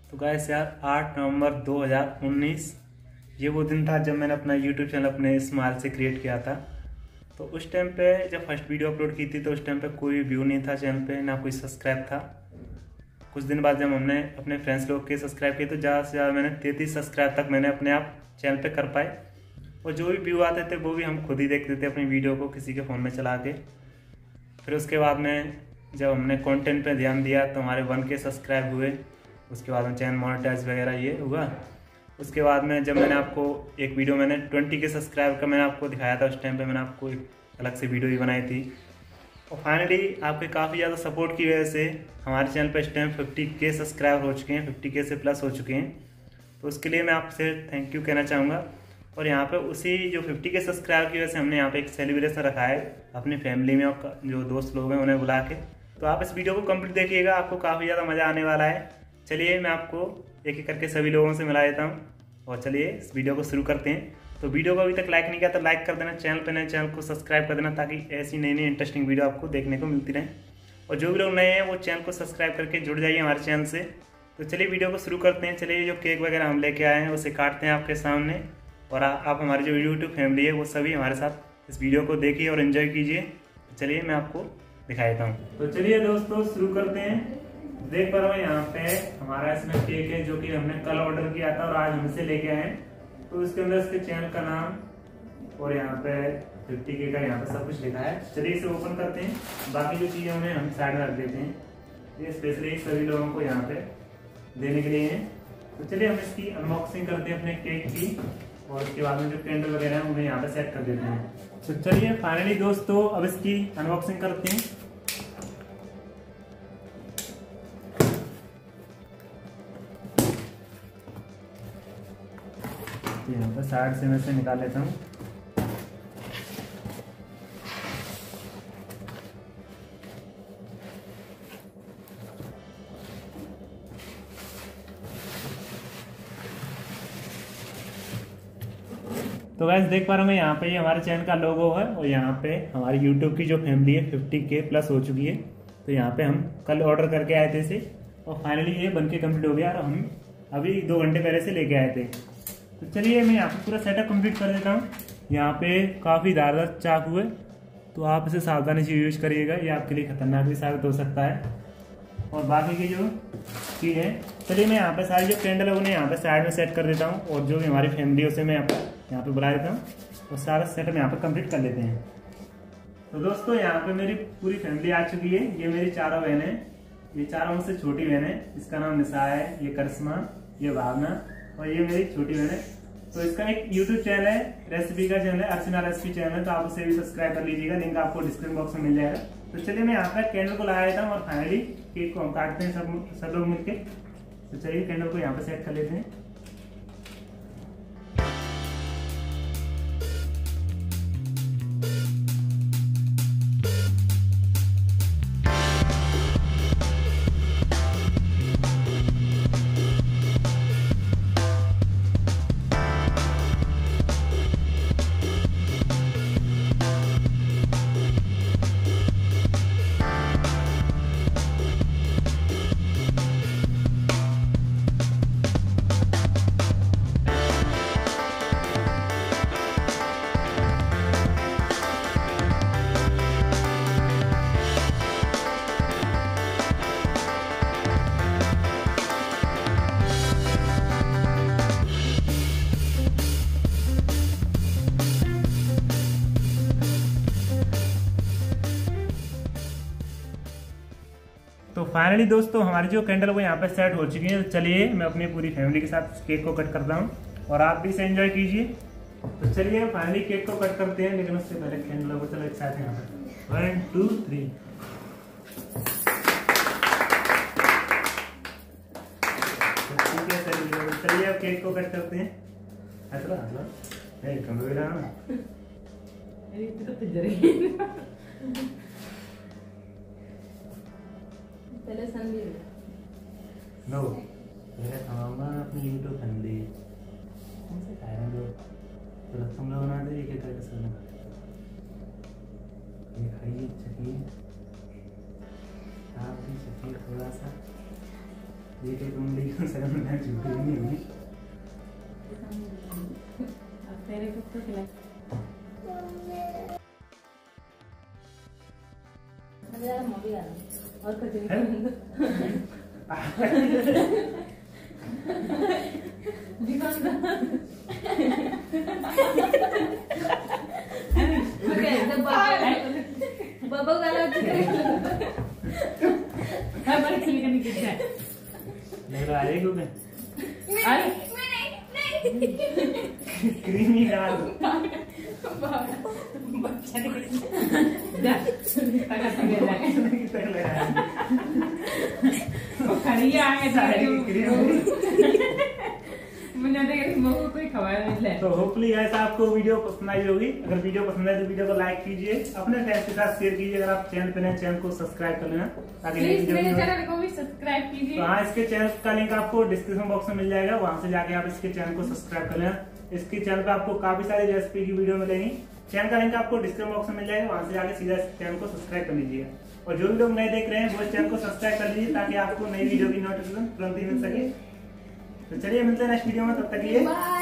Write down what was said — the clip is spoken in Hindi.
तो गाइस यार 8 नवंबर 2019 ये वो दिन था जब मैंने अपना यूट्यूब चैनल अपने स्माइल से क्रिएट किया था। तो उस टाइम पे जब फर्स्ट वीडियो अपलोड की थी तो उस टाइम पे कोई व्यू नहीं था चैनल पे, ना कोई सब्सक्राइब था। कुछ दिन बाद जब हमने अपने फ्रेंड्स लोग के सब्सक्राइब किए तो ज़्यादा से ज़्यादा मैंने 33 सब्सक्राइब तक मैंने अपने आप चैनल पे कर पाए। और जो भी व्यू आते थे वो भी हम खुद ही देखते थे अपनी वीडियो को किसी के फ़ोन में चला के। फिर उसके बाद में जब हमने कंटेंट पे ध्यान दिया तो हमारे 1K सब्सक्राइब हुए। उसके बाद में चैनल मोनेटाइज वगैरह ये हुआ। उसके बाद में जब मैंने आपको एक वीडियो मैंने 20K सब्सक्राइब का मैंने आपको दिखाया था, उस टाइम पे मैंने आपको एक अलग से वीडियो भी बनाई थी। और फाइनली आपके काफ़ी ज़्यादा सपोर्ट की वजह से हमारे चैनल पर इस टाइम 50K सब्सक्राइब हो चुके हैं, 50K से प्लस हो चुके हैं। तो उसके लिए मैं आपसे थैंक यू कहना चाहूँगा। और यहाँ पे उसी जो 50K सब्सक्राइब की वजह से हमने यहाँ पे एक सेलिब्रेशन रखा है अपनी फैमिली में और जो दोस्त लोग हैं उन्हें बुला के। तो आप इस वीडियो को कंप्लीट देखिएगा, आपको काफ़ी ज़्यादा मज़ा आने वाला है। चलिए मैं आपको एक एक करके सभी लोगों से मिला देता हूँ और चलिए इस वीडियो को शुरू करते हैं। तो वीडियो को अभी तक लाइक नहीं किया तो लाइक कर देना, चैनल पर नए चैनल को सब्सक्राइब कर देना ताकि ऐसी नई नई इंटरेस्टिंग वीडियो आपको देखने को मिलती रहे। और जो भी लोग नए हैं वो चैनल को सब्सक्राइब करके जुड़ जाइए हमारे चैनल से। तो चलिए वीडियो को शुरू करते हैं। चलिए जो केक वगैरह हम लेके आए हैं उसे काटते हैं आपके सामने। और आप हमारी जो यूट्यूब फैमिली है वो सभी हमारे साथ इस वीडियो को देखिए और एंजॉय कीजिए। चलिए मैं आपको दिखा देता हूँ। तो चलिए दोस्तों शुरू करते हैं। देख पा रहा हूँ यहाँ पे हमारा इसमें केक है जो कि हमने कल ऑर्डर किया था और आज हम इसे लेके आए। तो इसके अंदर इसके चैनल का नाम और यहाँ पे 50K का यहाँ पे सब कुछ लिखा है। चलिए इसे ओपन करते हैं। बाकी जो चीजें उन्हें हम साइड में रख देते हैं, ये स्पेशली सभी लोगों को यहाँ पे देने के लिए है। तो चलिए हम इसकी अनबॉक्सिंग करते हैं अपने केक की और उसके बाद में जो कैंडल वगैरह है उन्हें यहाँ पे सेट कर देते हैं। तो चलिए फाइनली दोस्तों अब इसकी अनबॉक्सिंग करते हैं। यहाँ पे साइड से मैं इसे निकाल लेता हूँ। तो गाइस देख पा रहा हूँ यहाँ पे ये हमारे चैनल का लोगो है और यहाँ पे हमारी यूट्यूब की जो फैमिली है 50K प्लस हो चुकी है। तो यहाँ पे हम कल ऑर्डर करके आए थे इसे और फाइनली ये बनके कंप्लीट हो गया और हम अभी 2 घंटे पहले से लेके आए थे। तो चलिए मैं यहाँ पे पूरा सेटअप कंप्लीट कर देता हूँ। यहाँ पे काफ़ी धारदार चाकू है तो आप इसे सावधानी से यूज करिएगा, ये आपके लिए खतरनाक भी साबित हो सकता है। और बाकी की जो चीज़ है, चलिए मैं यहाँ पे सारी जो कैंडल है उन्हें यहाँ पे साइड में सेट कर देता हूँ और जो भी हमारी फैमिली है उसे मैं यहाँ पे बुला देता हूँ और सारा सेटअप यहाँ पे कंप्लीट कर लेते हैं। तो दोस्तों यहाँ पे मेरी पूरी फैमिली आ चुकी है। ये मेरी चारों बहनें, ये चारों मुझसे छोटी बहन है, इसका नाम निशा है, ये करिश्मा, ये भावना और ये मेरी छोटी बहन है। तो इसका एक यूट्यूब चैनल है, रेसिपी का चैनल है, अर्चना रेसिपी चैनल है, तो आप उसे भी सब्सक्राइब कर लीजिएगा, लिंक आपको डिस्क्रिप्शन बॉक्स में मिल जाएगा। तो चलिए मैं यहाँ पर कैंडल को लगा देता हूँ और फाइनली केक को हम काटते हैं सब लोग मिलके। तो चलिए कैंडल को यहाँ पे सेट कर लेते हैं। तो फाइनली दोस्तों हमारी जो कैंडल वो यहाँ पे सेट हो चुकी है। तो चलिए मैं अपनी पूरी फैमिली के साथ केक को कट करता हूँ और आप भी इसे एंजॉय कीजिए। तो चलिए फाइनली केक को कट करते हैं, लेकिन उससे पहले कैंडल को चलो एक साथ यहाँ पे 1 2 3। ठीक है चलिए अब केक को कट करते हैं। पहले संदीप नो मेरे हमारा अपनी यूट्यूब फैमिली कौन से खाए हैं लोग, तो तुम लोग बना दे एक एक करके सब ये खाइए, चखिए, आप भी चखिए थोड़ा सा। ये तो तुम लेकिन सगन में झूठी नहीं होगी। अब तेरे को तो खिला मेरा मम्मी आ रहा और कुछ नहीं बाबा गाला हमारे खेलने का नहीं कितना लग रहा है क्यों अरे क्रीमी डाल बच्चा जा तक लगा खड़िया आए सारे मुझे देख मम्मी कोई खबर नहीं ले। तो होपफुली ऐसा आपको वीडियो पसंद आई होगी। अगर वीडियो पसंद आए तो वीडियो को लाइक कीजिए, अपने फ्रेंड्स के साथ शेयर कीजिए। अगर आप चैनल पे नए चैनल को सब्सक्राइब कर लेना ताकि मेरे चैनल को भी सब्सक्राइब कीजिए। तो हाँ, इसके चैनल का लिंक आपको डिस्क्रिप्शन बॉक्स में मिल जाएगा, वहां से जाके आप इसके चैनल को सब्सक्राइब कर लेना। इसके चैनल पे आपको काफी सारी रेसिपी की वीडियो मिलेंगी। चैनल का लिंक आपको डिस्क्रिप्शन बॉक्स में मिल जाएगा, वहां से जाके सीधा चैनल को सब्सक्राइब कर लीजिएगा। और जो भी लोग नए देख रहे हैं वो चैनल को सब्सक्राइब कर लीजिए ताकि आपको नई वीडियो की नोटिफिकेशन तुरंत ही मिल सके। तो चलिए मिलते हैं नेक्स्ट वीडियो में, तब तक के लिए